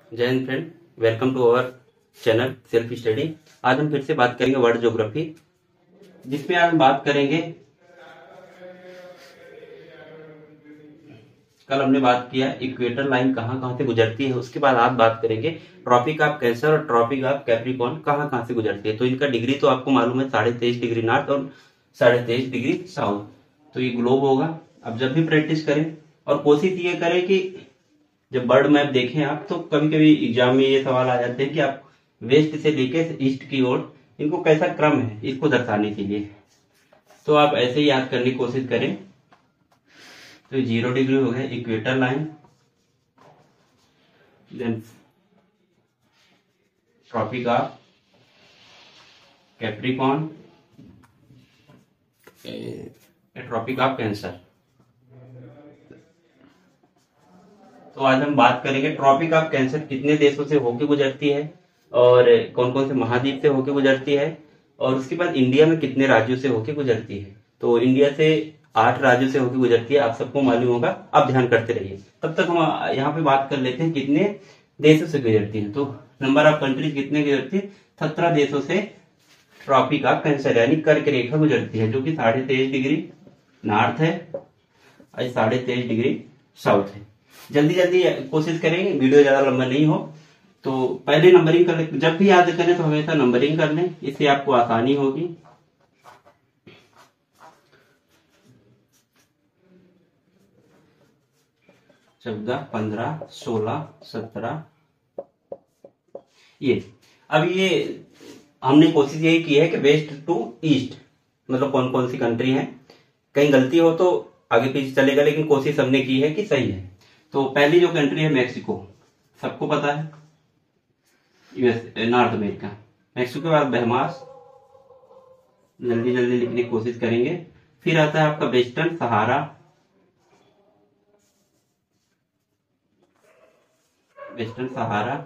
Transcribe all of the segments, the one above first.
जय Hind friend, welcome to our channel self study. आज हम फिर से बात करेंगे वर्ल्ड ज्योग्राफी, जिसमें आज हम बात करेंगे। कल हमने बात किया इक्वेटर लाइन कहाँ कहाँ से गुजरती है, उसके बाद आज बात करेंगे ट्रॉपिक ऑफ कैंसर और ट्रॉपिक ऑफ कैप्रिकॉर्न कहाँ कहाँ से गुजरती है। तो इनका डिग्री तो आपको मालूम है, 23.5 डिग्री नॉर्थ और 23.5 डिग्री साउथ। तो ये ग्लोब होगा। अब जब भी प्रैक्टिस करें और कोशिश ये करें कि जब बर्ड मैप देखें आप, तो कभी कभी एग्जाम में ये सवाल आ जाते हैं कि आप वेस्ट से लेके ईस्ट की ओर इनको कैसा क्रम है इसको दर्शाने के लिए, तो आप ऐसे ही याद करने की कोशिश करें। तो 0 डिग्री हो गया equator line, then tropic of Capricorn, tropic of cancer. तो आज हम बात करेंगे ट्रॉपिक ऑफ कैंसर कितने देशों से होके गुजरती है और कौन कौन से महाद्वीप से होके गुजरती है, और उसके बाद इंडिया में कितने राज्यों से होके गुजरती है। तो इंडिया से 8 राज्यों से होके गुजरती है, आप सबको मालूम होगा। आप ध्यान करते रहिए। तब तक हम यहाँ पे बात कर लेते हैं कितने देशों से गुजरती है। तो नंबर ऑफ कंट्रीज कितने गुजरती है, 17 देशों से ट्रॉपिक ऑफ कैंसर यानी कर्क रेखा गुजरती है, जो कि 23.5 डिग्री नॉर्थ है और 23.5 डिग्री साउथ है। जल्दी जल्दी कोशिश करेंगे, वीडियो ज्यादा लंबा नहीं हो। तो पहले नंबरिंग कर ले, जब भी याद करें तो हमेशा नंबरिंग कर लें, इससे आपको आसानी होगी। चौदह, 15, 16, 17 ये। अब ये हमने कोशिश यही की है कि वेस्ट टू ईस्ट, मतलब कौन कौन सी कंट्री है। कहीं गलती हो तो आगे पीछे चलेगा, लेकिन कोशिश हमने की है कि सही है। तो पहली जो कंट्री है मैक्सिको, सबको पता है, यूएस नॉर्थ अमेरिका। मैक्सिको के बाद बहमास, जल्दी जल्दी लिखने की कोशिश करेंगे। फिर आता है आपका वेस्टर्न सहारा, वेस्टर्न सहारा।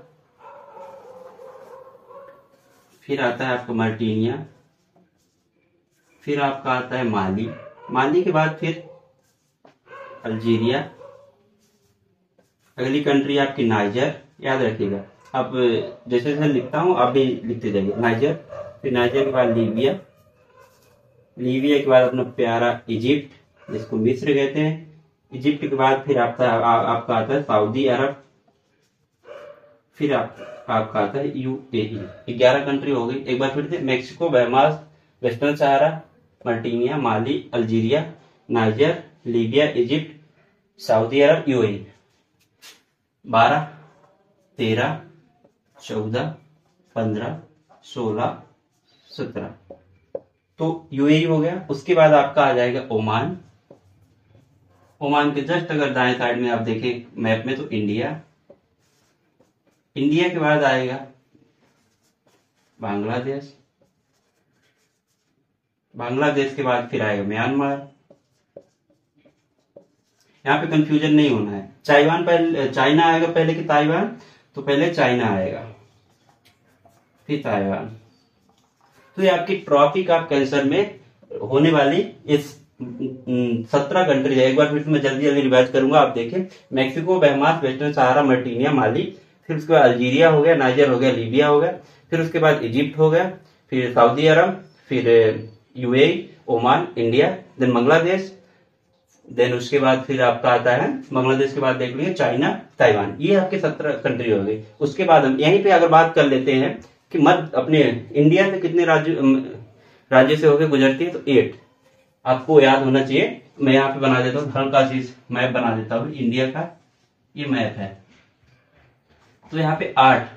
फिर आता है आपका मार्टिनिया। फिर आपका आता है माली। माली के बाद फिर अल्जीरिया। अगली कंट्री आपकी नाइजर, याद रखिएगा। अब जैसे जैसे लिखता हूं आप भी लिखते जाइए। नाइजर, फिर नाइजर के बाद लीबिया। लीबिया के बाद अपना प्यारा इजिप्ट, जिसको मिस्र कहते हैं। इजिप्ट के बाद फिर आपका आता है सऊदी अरब। फिर आपका आता है यूएई। 11 कंट्री हो गई। एक बार फिर से, Mexico, Bahamas, Western Sahara, Mauritania, Mali, Algeria, Niger, Libya, Egypt, Saudi Arabia, UAE. 12, 13, 14, 15, 16, 17। तो यूएई हो गया। उसके बाद आपका आ जाएगा ओमान। ओमान के जस्ट अगर दाएं साइड में आप देखें मैप में, तो इंडिया। इंडिया के बाद आएगा बांग्लादेश। बांग्लादेश के बाद फिर आएगा म्यांमार। यहाँ पे कंफ्यूजन नहीं होना है। ताइवान पहले, चाइना आएगा पहले कि ताइवान, तो पहले चाइना आएगा फिर ताइवान। तो ये आपकी ट्रॉपिक ऑफ कैंसर में होने वाली इस 17 कंट्री है। एक बार फिर मैं जल्दी जल्दी रिवाइज करूंगा, आप देखें। Mexico, Bahamas, Western Sahara, Mauritania, Mali. फिर उसके बाद अल्जीरिया हो गया, नाइजर हो गया, लीबिया हो गया। फिर उसके बाद इजिप्ट हो गया, फिर सऊदी अरब, फिर UAE, Oman, India, then Bangladesh. Then उसके बाद फिर आपका आता है, बांग्लादेश के बाद देख लीजिए चाइना, ताइवान। ये आपके 17 कंट्री हो गई। उसके बाद हम यहीं पे अगर बात कर लेते हैं कि मध्य अपने इंडिया से कितने राज्य से होकर गुजरती है, तो 8 आपको याद होना चाहिए। मैं यहाँ पे बना देता हूँ, हल्का चीज मैप बना देता हूँ इंडिया का। ये मैप है, तो यहाँ पे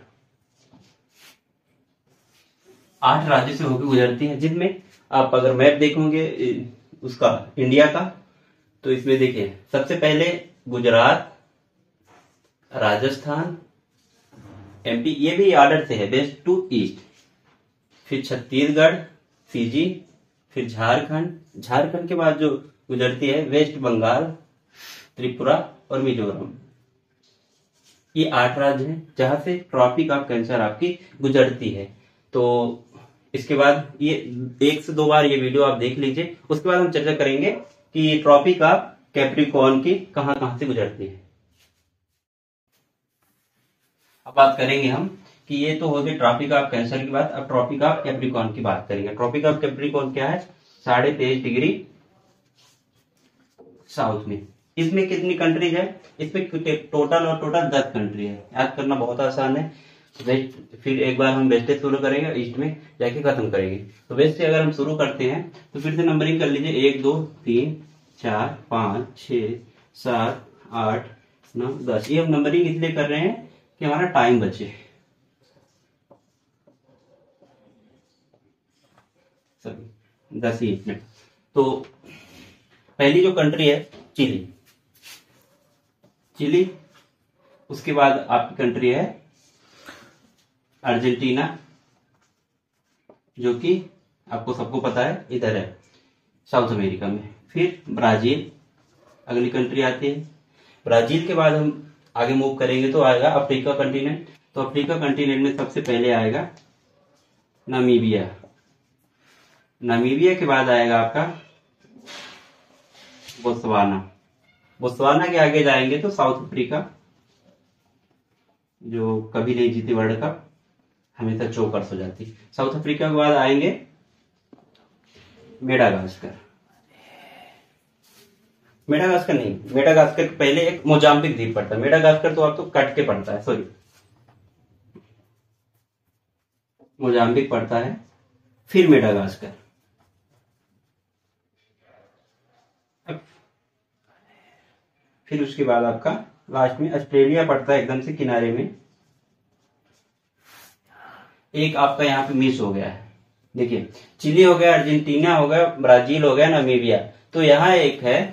8 राज्य से होकर गुजरती है, जिनमें आप अगर मैप देखोगे उसका इंडिया का, तो इसमें देखिए सबसे पहले गुजरात, राजस्थान, एमपी, ये भी ऑर्डर से है वेस्ट टू ईस्ट। फिर छत्तीसगढ़, फिजी, फिर झारखंड। झारखंड के बाद जो गुजरती है वेस्ट बंगाल, त्रिपुरा और मिजोरम। ये 8 राज्य हैं जहां से ट्रॉपिक ऑफ कैंसर आपकी गुजरती है। तो इसके बाद ये 1 से 2 बार ये वीडियो आप देख लीजिए। उसके बाद हम चर्चा करेंगे कि ट्रॉपिक ऑफ कैप्रिकॉर्न की कहां कहां से गुजरती है। अब बात करेंगे हम कि ये तो हो गई ट्रॉपिक ऑफ कैंसर की बात। अब ट्रॉपिक ऑफ कैप्रिकॉर्न की बात करेंगे। ट्रॉपिक ऑफ कैप्रिकॉर्न क्या है? 23.5 डिग्री साउथ में। इसमें कितनी कंट्रीज है? इसमें टोटल 10 कंट्री है। याद करना बहुत आसान है। वेस्ट, फिर एक बार हम वेस्ट से शुरू करेंगे, ईस्ट में जाके खत्म करेंगे। तो वेस्ट से अगर हम शुरू करते हैं तो फिर से नंबरिंग कर लीजिए, 1 2 3 4 5 6 7 8 9 10। ये हम नंबरिंग इसलिए कर रहे हैं कि हमारा टाइम बचे। सॉरी 10 ही मिनट। तो पहली जो कंट्री है चिली, चिली। उसके बाद आपकी कंट्री है अर्जेंटीना, जो कि आपको सबको पता है इधर है साउथ अमेरिका में। फिर ब्राजील अगली कंट्री आती है। ब्राजील के बाद हम आगे मूव करेंगे तो आएगा अफ्रीका कंटिनेंट। तो अफ्रीका कंटिनेंट में सबसे पहले आएगा नामीबिया। नामीबिया के बाद आएगा आपका बोत्सवाना। बोत्सवाना के आगे जाएंगे तो साउथ अफ्रीका, जो कभी नहीं जीती वर्ल्ड कप, हमेशा चौकर्स हो जाती। साउथ अफ्रीका के बाद आएंगे मेडागास्कर। मेडागास्कर नहीं, मेडागास्कर के पहले एक मोजाम्बिक द्वीप पड़ता है। मेडागास्कर तो आपको कट के पड़ता है, सॉरी मोजाम्बिक पड़ता है, फिर मेडागास्कर। फिर उसके बाद आपका लास्ट में ऑस्ट्रेलिया पड़ता है एकदम से किनारे में। एक आपका यहाँ पे मिस हो गया है, देखिए चिली हो गया, अर्जेंटीना हो गया, ब्राजील हो गया, नामीबिया। तो यहाँ एक है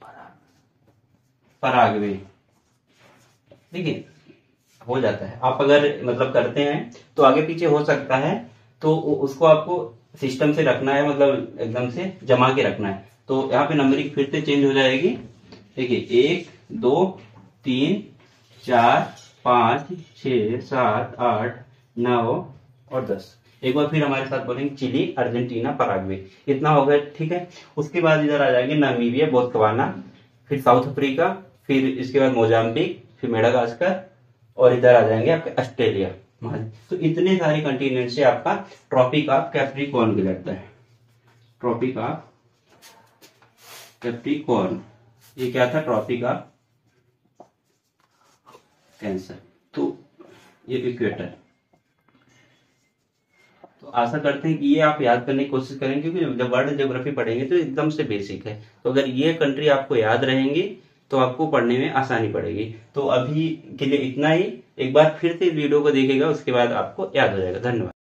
पराग्वे। देखिए हो जाता है, आप अगर मतलब करते हैं तो आगे पीछे हो सकता है, तो उसको आपको सिस्टम से रखना है, मतलब एकदम से जमा के रखना है। तो यहाँ पे नंबरिंग फिर से चेंज हो जाएगी। देखिए 1 2 3 4 5 6 7 8 9 और 10। एक बार फिर हमारे साथ बोलेंगे चिली, अर्जेंटीना, पराग्वे। इतना हो गया, ठीक है। उसके बाद इधर आ जाएंगे नामीबिया, बोत्सवाना, फिर साउथ अफ्रीका, फिर इसके बाद मोजाम्बिक, फिर मेडागास्कर, और इधर आ जाएंगे आपके ऑस्ट्रेलिया। तो इतने सारे कंटिनेंट से आपका ट्रॉपिक ऑफ कैप्रिकॉर्न भी लगता है। ट्रॉपिक ऑफ कैप्रिकॉर्न, ये क्या था? Tropic of cancer. तो ये इक्वेटर। तो आशा करते हैं कि ये आप याद करने की कोशिश करेंगे, क्योंकि जब वर्ल्ड ज्योग्राफी पढ़ेंगे तो एकदम से बेसिक है। तो अगर ये कंट्री आपको याद रहेंगी तो आपको पढ़ने में आसानी पड़ेगी। तो अभी के लिए इतना ही। एक बार फिर से वीडियो को देखिएगा, उसके बाद आपको याद हो जाएगा। धन्यवाद।